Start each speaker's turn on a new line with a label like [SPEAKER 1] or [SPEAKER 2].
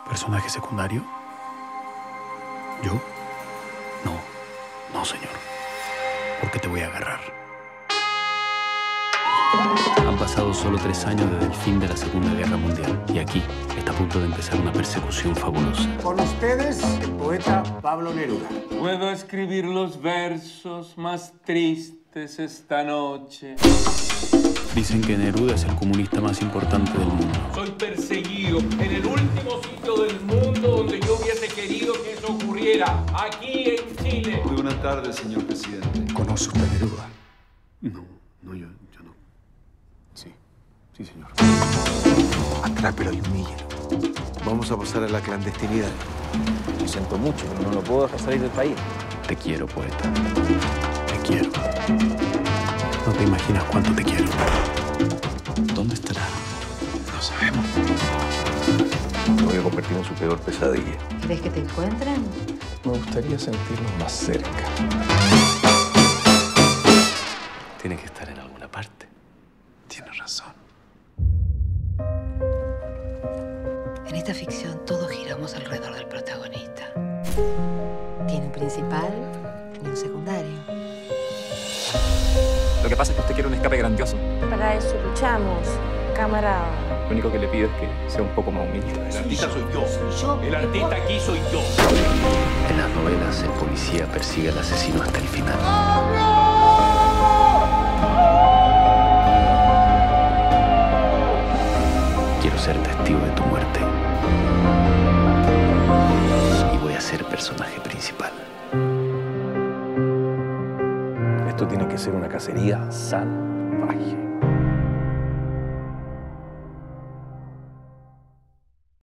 [SPEAKER 1] ¿Personaje secundario? ¿Yo? No, no, señor. Porque te voy a agarrar. Han pasado solo 3 años desde el fin de la Segunda Guerra Mundial. Y aquí está a punto de empezar una persecución fabulosa.
[SPEAKER 2] Con ustedes, el poeta Pablo Neruda.
[SPEAKER 3] Puedo escribir los versos más tristes esta noche.
[SPEAKER 1] Dicen que Neruda es el comunista más importante del mundo.
[SPEAKER 3] Soy perseguido en el último sitio del mundo donde yo hubiese querido que eso ocurriera, aquí en Chile.
[SPEAKER 4] Muy buenas tardes, señor presidente.
[SPEAKER 2] ¿Conoce usted a Neruda?
[SPEAKER 1] No, yo no. Sí, señor.
[SPEAKER 2] Atrápelo y humíllelo. Vamos a pasar a la clandestinidad.
[SPEAKER 5] Lo siento mucho, pero no lo puedo dejar salir del país.
[SPEAKER 1] Te quiero, poeta. Te quiero. No te imaginas cuánto te quiero. ¿Dónde estará? No sabemos.
[SPEAKER 5] Me voy a convertir en su peor pesadilla.
[SPEAKER 6] ¿Crees que te encuentren?
[SPEAKER 5] Me gustaría sentirnos más cerca.
[SPEAKER 1] Tiene que estar en alguna parte. Tienes razón.
[SPEAKER 6] En esta ficción todos giramos alrededor del protagonista. Tiene un principal y un secundario.
[SPEAKER 7] Lo que pasa es que usted quiere un escape grandioso.
[SPEAKER 8] Para eso luchamos, camarada.
[SPEAKER 5] Lo único que le pido es que sea un poco más humilde.
[SPEAKER 3] El artista soy yo. El artista aquí soy yo.
[SPEAKER 1] En las novelas, el policía persigue al asesino hasta el final. Quiero ser testigo de tu muerte. Y voy a ser personaje principal.
[SPEAKER 5] Esto tiene que ser una cacería salvaje.